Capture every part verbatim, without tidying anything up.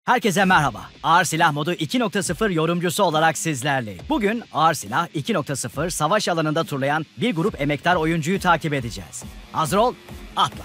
Herkese merhaba. Ağır Silah Modu iki nokta sıfır yorumcusu olarak sizlerleyim. Bugün Ağır Silah iki nokta sıfır savaş alanında turlayan bir grup emektar oyuncuyu takip edeceğiz. Hazır ol, atla.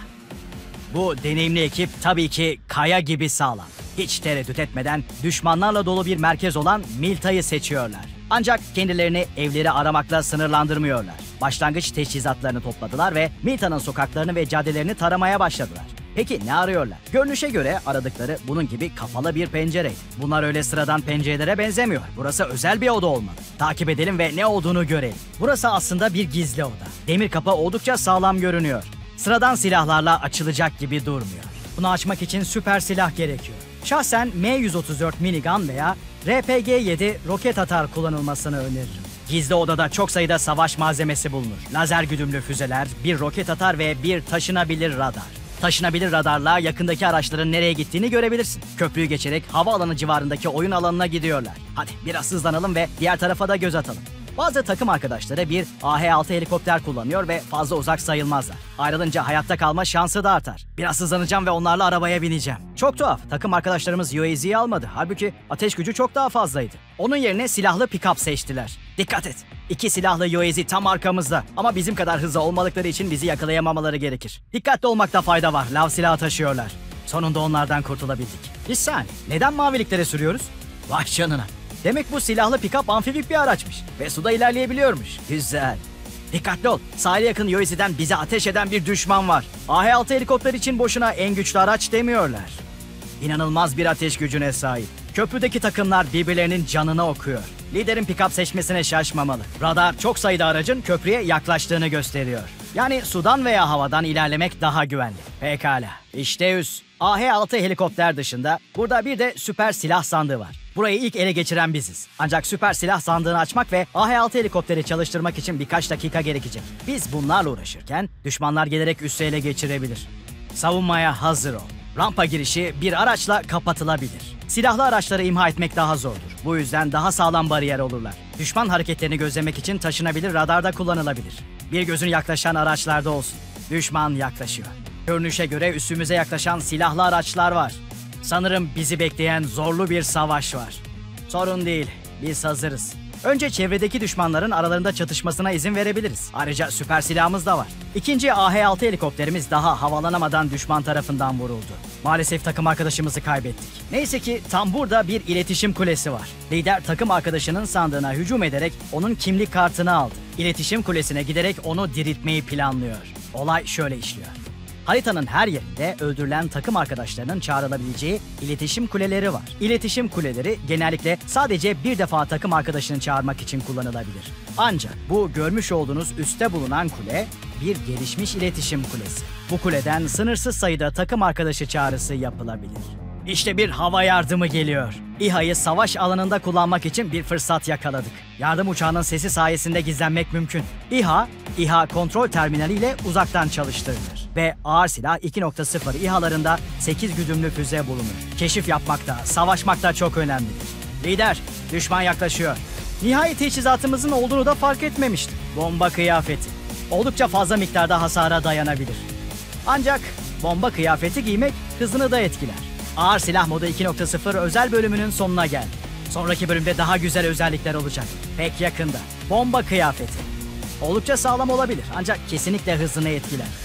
Bu deneyimli ekip tabii ki kaya gibi sağlam. Hiç tereddüt etmeden düşmanlarla dolu bir merkez olan Milta'yı seçiyorlar. Ancak kendilerini evleri aramakla sınırlandırmıyorlar. Başlangıç teçhizatlarını topladılar ve Milta'nın sokaklarını ve caddelerini taramaya başladılar. Peki ne arıyorlar? Görünüşe göre aradıkları bunun gibi kapalı bir pencereydi. Bunlar öyle sıradan pencerelere benzemiyor. Burası özel bir oda olmalı. Takip edelim ve ne olduğunu görelim. Burası aslında bir gizli oda. Demir kapı oldukça sağlam görünüyor. Sıradan silahlarla açılacak gibi durmuyor. Bunu açmak için süper silah gerekiyor. Şahsen M yüz otuz dört minigun veya R P G yedi roket atar kullanılmasını öneririm. Gizli odada çok sayıda savaş malzemesi bulunur. Lazer güdümlü füzeler, bir roket atar ve bir taşınabilir radar. Taşınabilir radarla yakındaki araçların nereye gittiğini görebilirsin. Köprüyü geçerek havaalanı civarındaki oyun alanına gidiyorlar. Hadi biraz hızlanalım ve diğer tarafa da göz atalım. Bazı takım arkadaşları bir A H altı helikopter kullanıyor ve fazla uzak sayılmazlar. Ayrılınca hayatta kalma şansı da artar. Biraz hızlanacağım ve onlarla arabaya bineceğim. Çok tuhaf, takım arkadaşlarımız U A Z'yi almadı. Halbuki ateş gücü çok daha fazlaydı. Onun yerine silahlı pick-up seçtiler. Dikkat et! İki silahlı U A Z tam arkamızda. Ama bizim kadar hızlı olmadıkları için bizi yakalayamamaları gerekir. Dikkatli olmakta fayda var. Lav silahı taşıyorlar. Sonunda onlardan kurtulabildik. Bir saniye, neden maviliklere sürüyoruz? Vay canına! Demek bu silahlı pick-up amfibik bir araçmış ve suda ilerleyebiliyormuş. Güzel. Dikkatli ol. Sahile yakın U A Z'den bize ateş eden bir düşman var. A H altı helikopter için boşuna en güçlü araç demiyorlar. İnanılmaz bir ateş gücüne sahip. Köprüdeki takımlar birbirlerinin canını okuyor. Liderin pick-up seçmesine şaşmamalı. Radar çok sayıda aracın köprüye yaklaştığını gösteriyor. Yani sudan veya havadan ilerlemek daha güvenli. Pekala. İşte üs. A H altı helikopter dışında burada bir de süper silah sandığı var. Burayı ilk ele geçiren biziz. Ancak süper silah sandığını açmak ve A H altı helikopteri çalıştırmak için birkaç dakika gerekecek. Biz bunlarla uğraşırken düşmanlar gelerek üssü ele geçirebilir. Savunmaya hazır ol. Rampa girişi bir araçla kapatılabilir. Silahlı araçları imha etmek daha zordur. Bu yüzden daha sağlam bariyer olurlar. Düşman hareketlerini gözlemek için taşınabilir radar da kullanılabilir. Bir gözün yaklaşan araçlarda olsun. Düşman yaklaşıyor. Görünüşe göre üssümüze yaklaşan silahlı araçlar var. Sanırım bizi bekleyen zorlu bir savaş var. Sorun değil, biz hazırız. Önce çevredeki düşmanların aralarında çatışmasına izin verebiliriz. Ayrıca süper silahımız da var. İkinci A H altı helikopterimiz daha havalanamadan düşman tarafından vuruldu. Maalesef takım arkadaşımızı kaybettik. Neyse ki tam burada bir iletişim kulesi var. Lider takım arkadaşının sandığına hücum ederek onun kimlik kartını aldı. İletişim kulesine giderek onu diriltmeyi planlıyor. Olay şöyle işliyor. Haritanın her yerinde öldürülen takım arkadaşlarının çağrılabileceği iletişim kuleleri var. İletişim kuleleri genellikle sadece bir defa takım arkadaşını çağırmak için kullanılabilir. Ancak bu görmüş olduğunuz üstte bulunan kule bir gelişmiş iletişim kulesi. Bu kuleden sınırsız sayıda takım arkadaşı çağrısı yapılabilir. İşte bir hava yardımı geliyor. İ H A'yı savaş alanında kullanmak için bir fırsat yakaladık. Yardım uçağının sesi sayesinde gizlenmek mümkün. İ H A, İ H A kontrol terminali ile uzaktan çalıştırılır. Ve ağır silah iki nokta sıfır İ H A'larında sekiz güdümlü füze bulunur. Keşif yapmakta, savaşmakta çok önemlidir. Lider, düşman yaklaşıyor. Nihai teçhizatımızın olduğunu da fark etmemiştim. Bomba kıyafeti. Oldukça fazla miktarda hasara dayanabilir. Ancak bomba kıyafeti giymek hızını da etkiler. Ağır Silah Modu iki nokta sıfır özel bölümünün sonuna geldi. Sonraki bölümde daha güzel özellikler olacak. Pek yakında. Bomba kıyafeti. Oldukça sağlam olabilir ancak kesinlikle hızını etkiler.